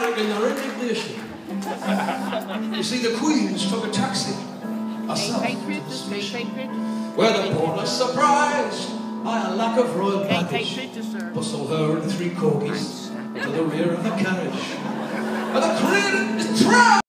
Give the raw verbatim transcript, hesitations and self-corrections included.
dramatic in their indignation. You see, the Queens took a taxi, a south to the station, where the porter's surprised by a lack of royal baggage, bustled her and three corgis to the rear of the carriage. And the crane is proud!